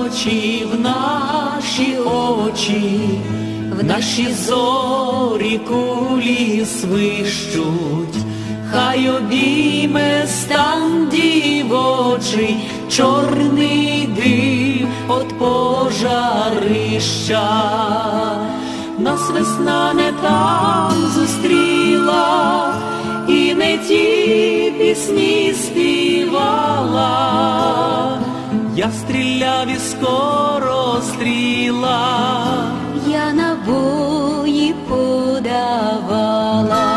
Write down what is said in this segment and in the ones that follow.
ночі в наші очі, в наші зорі кулі свищуть, хай обійме стан дівочий, чорний дим от пожарища. Нас весна не там зустріла, і не ті пісні співала. Я стріляв і скоро стріла, я набої подавала.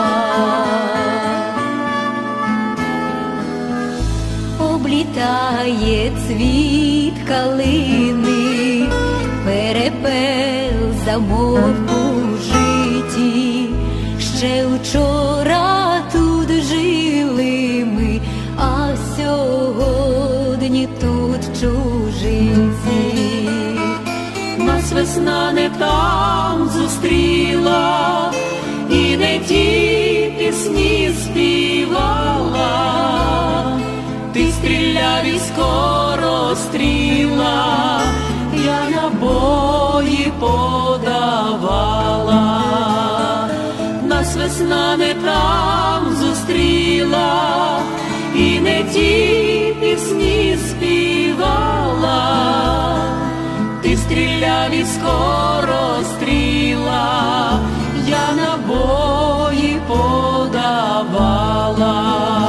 Облітає цвіт калини, перепел замовк у житті. Ще вчора тут жили ми, а сьогодні тут чужинці. Нас весна не там зустріла, і не ті пісні співала. Ти стріляв і скоро стріла, я набої подавала. Нас весна не там зустріла, і не ті пісні співала. Ти стріляв і скоро стріла, я набої подавала.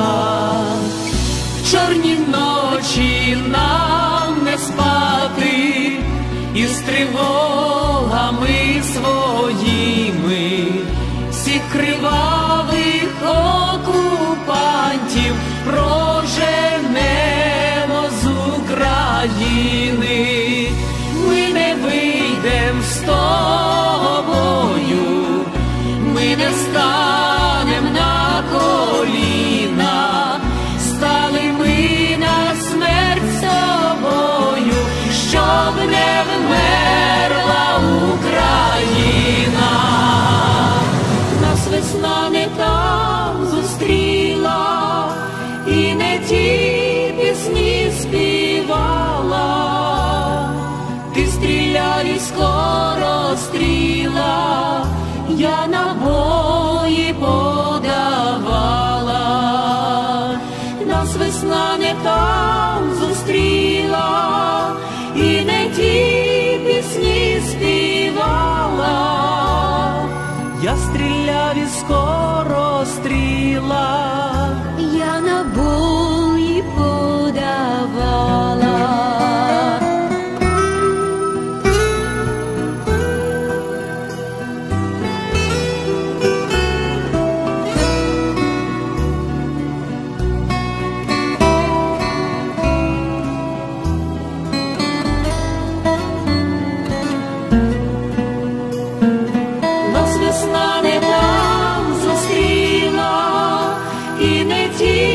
В чорні ночі нам не спати, із тривогами своїми, всіх кривавих окупантів проженемо з України. Ми не вийдем з тобою, ми не станем на коліна, стали ми на смерть з тобою, щоб не вмерла Україна. Нас весна не там зустріла, і не ті пісні співала. Ти стріляв і скоро стріла, я набої подавала. Нас весна не там зустріла, і не ті пісні співала. Я стріляв і скоро стріла, я набої подавала. Нас весна не там зустріла, і не ті